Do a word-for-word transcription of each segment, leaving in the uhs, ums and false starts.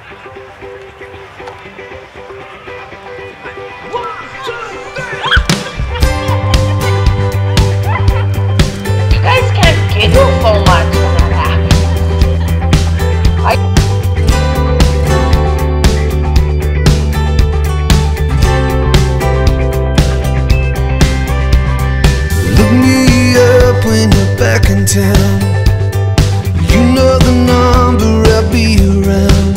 You guys can't giggle so much when that happens. I Look me up when you're back in town. You know the number, I'll be around,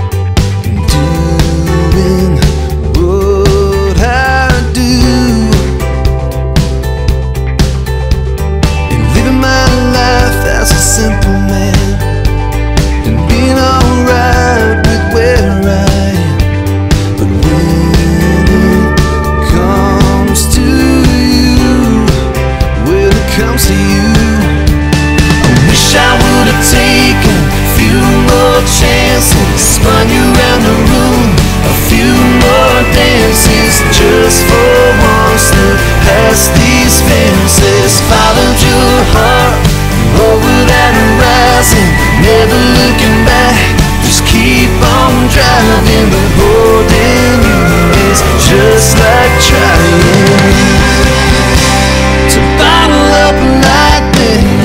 doing what I do, and living my life as a simple man, and being alright with where I am. But when it comes to you, when it comes to you, I wish I would have taken a few more chances, spun you around the room, a few more dances, just for once. Look past these fences, followed your heart over that horizon, never looking back, just keep on driving. But holding you is just like trying to bottle up lightning.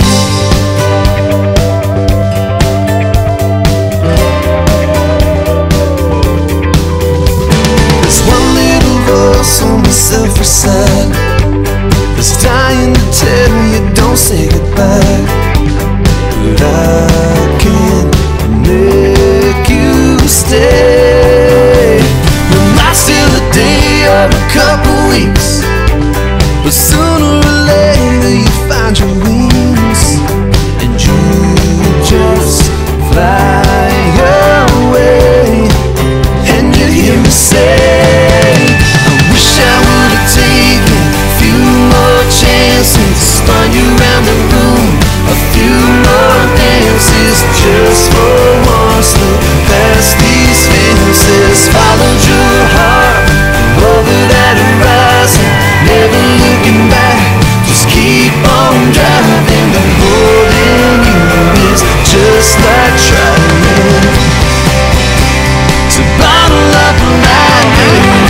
There's one little voice on the selfish side that's dying to tell you don't say goodbye, but I can't make you stay. There might still a day or a couple weeks, but sooner or later you find your wings, and you just fly away. And you hear me say, I wish I would have taken a few more chances, spun you around the room, a few more dances, just for once. Look past these fences, followed your heart over that horizon, never looking back, just keep on driving. But holding you is just like trying to bottle up lightning.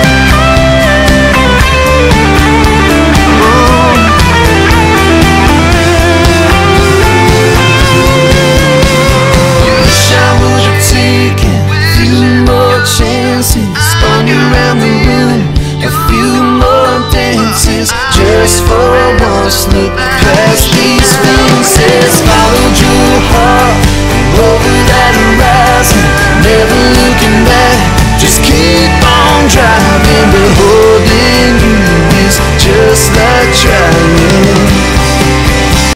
Wish I would have taken a few more chances, spun you around the room, a few more dances, just for once. Look past these fences, followed your heart over that horizon, never looking back, just keep on driving. But